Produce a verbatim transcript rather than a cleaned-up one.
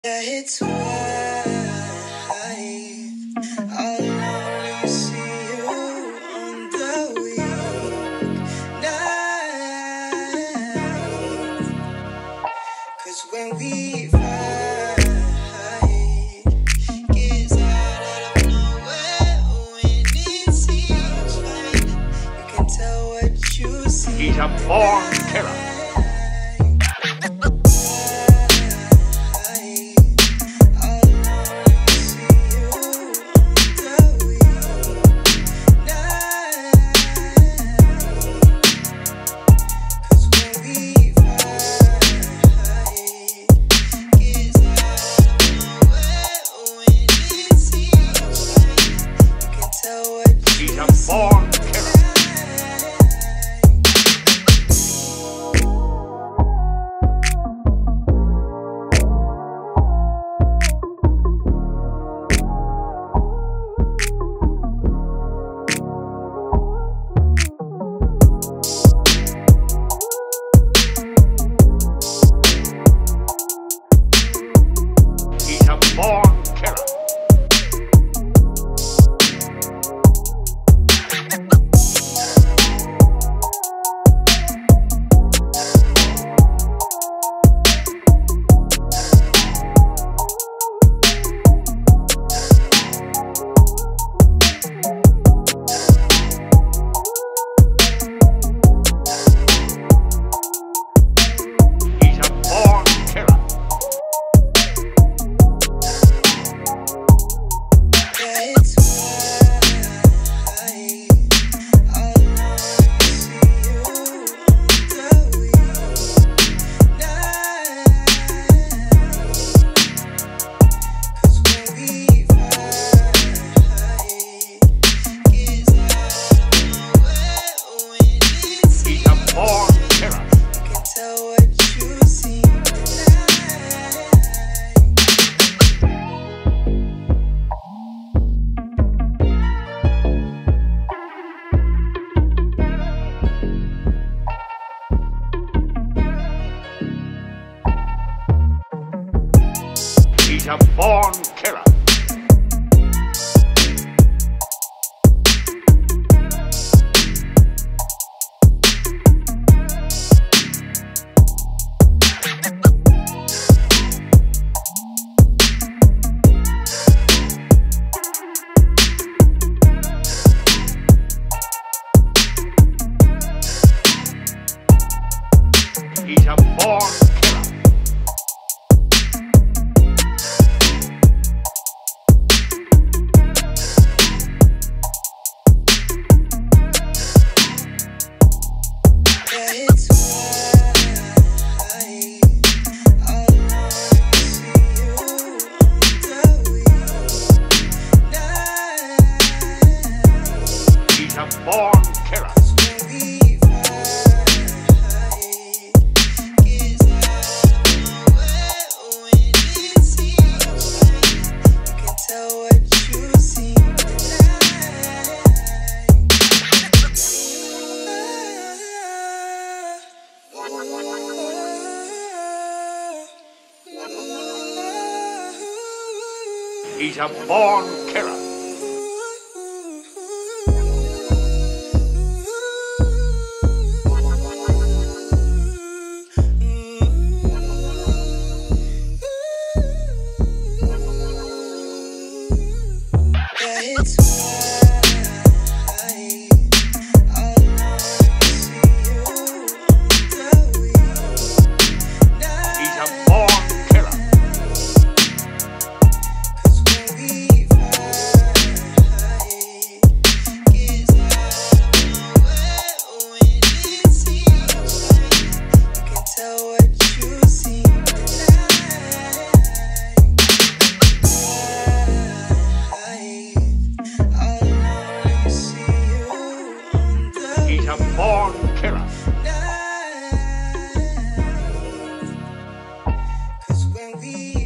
Yeah, it's why I'll only see you on the weeknight. 'Cause when we fight, gets out of nowhere when it seems right. You can tell what you see. He's a born killer. He's a born killer. He's a born killer. He's a born killer. He's a born killer. He's a born killer. He's a born killer. He's a born killer. He's a born killer. 'Cause when we